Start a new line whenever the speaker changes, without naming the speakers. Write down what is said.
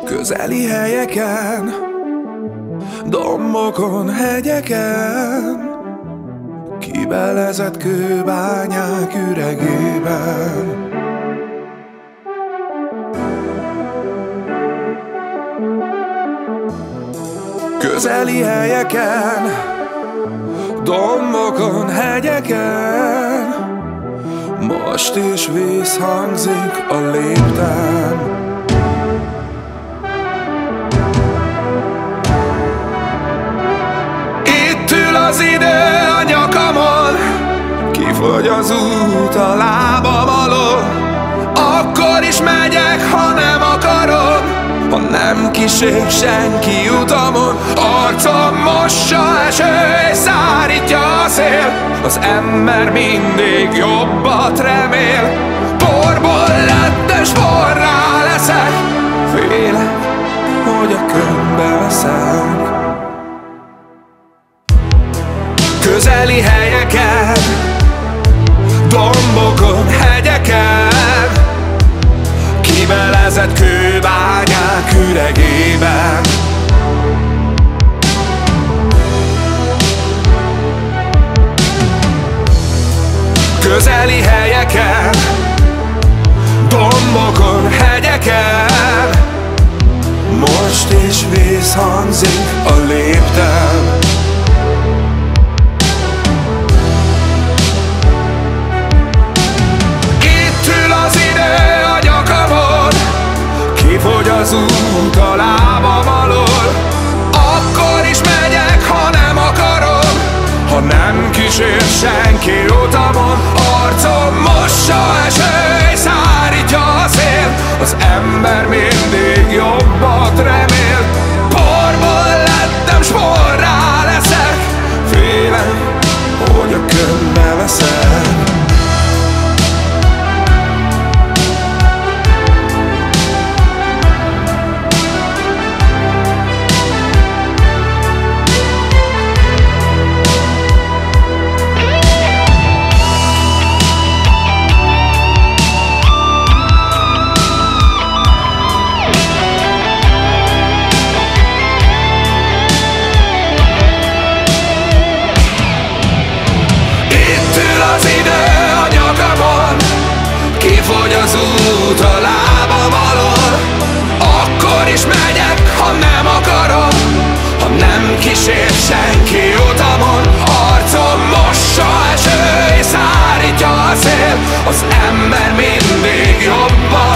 Közeli helyeken, dombokon, hegyeken, kibelezett kőbányák üregében. Közeli helyeken, dombokon, hegyeken, most is visszhangzik a lépten. Itt ül az idő a nyakamon, kifogy az út a lábam alól. Akkor is megyek, ha nem akarom, ha nem kísér senki utamon. Arcom mossa eső és szárítja a szél, az ember mindig jobbat remél. Porból lett és porrá leszek, félek, hogy a könyvbe veszek. Közeli helyeken, dombokon, hegyeken, kibelezett kőbányák üregében. Közeli helyeken, dombokon, hegyeken, most is visszhangzik a lépten. Kifogy az út a lábam alól. Akkor is megyek, ha nem akarom, ha nem kísér senki utamon. Arcom mossa eső és szárítja a szél, az ember mindig jobbat remél. Porból lettem, s porrá leszek, félem, hogy a könyvbe veszek. Kifogy az út a lábam alól. Akkor is megyek, ha nem akarom, ha nem kísér senki utamon. Arcom mossa eső és szárítja a szél, az ember mindig jobban